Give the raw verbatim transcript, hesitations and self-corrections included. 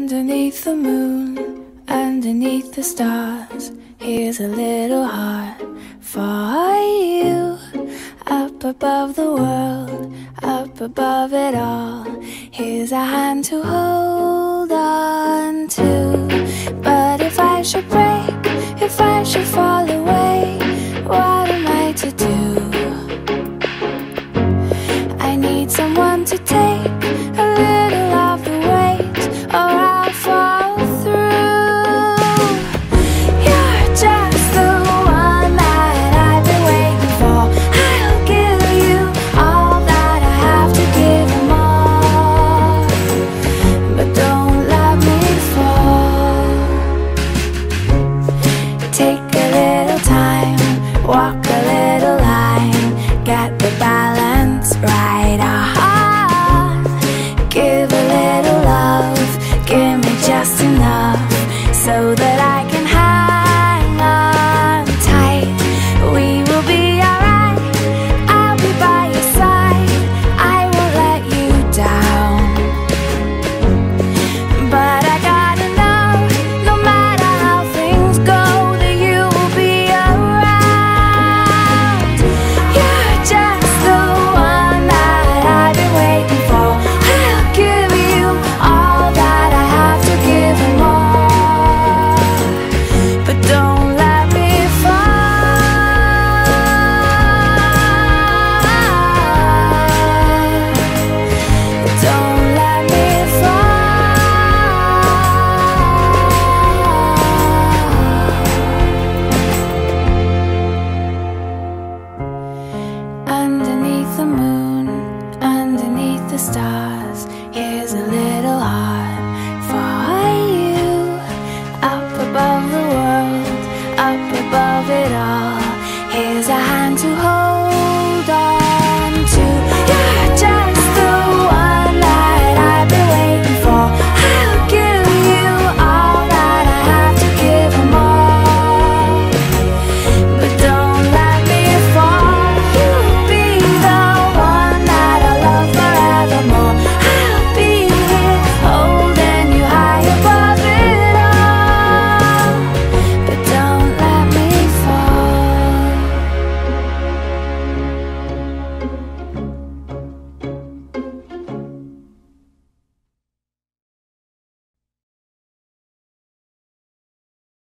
Underneath the moon, underneath the stars, here's a little heart for you. Up above the world, up above it all, here's a hand to hold on to. But if I should break, if I should fall away, what am I to do? I need someone to take a little of the weight, or I'll fall through. You're just the one that I've been waiting for. I'll give you all that I have to give and more, but don't let me fall. Take a little time, walk a little line, get the balance right. Give a little love, give me just enough, so that I can hang on tight. We will be alright, I'll be by your side, I won't let you down. But I gotta know, no matter how things go, that you will be around. You're just the one that I've been waiting for. I'll give you all that I have to give and more, but don't let me fall. Don't let me fall. Underneath the moon, underneath the stars, here's a little heart for you. Up above the world, up above it all, here's a hand to hold.